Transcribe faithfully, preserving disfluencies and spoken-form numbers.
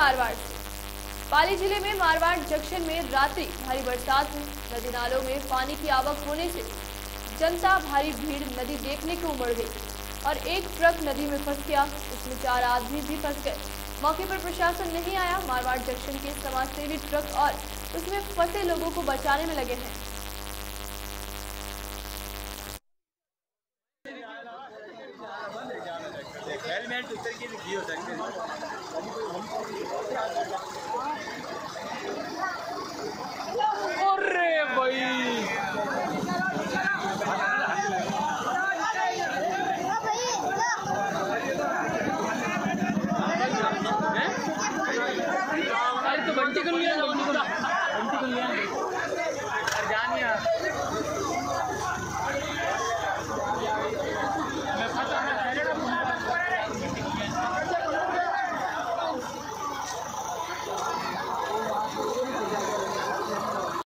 मारवाड़ से। पाली जिले में मारवाड़ जंक्शन में रात्रि भारी बरसात हुई। नदी नालों में पानी की आवक होने से जनता भारी भीड़ नदी देखने को उमड़ गई और एक ट्रक नदी में फंस गया। उसमें चार आदमी भी फंस गए। मौके पर प्रशासन नहीं आया। मारवाड़ जंक्शन के समाजसेवी ट्रक और उसमें फंसे लोगों को बचाने में लगे हैं। हेलमेट उतर के भी हो सकते हैं। अरे भाई तो बंटी कर लिया।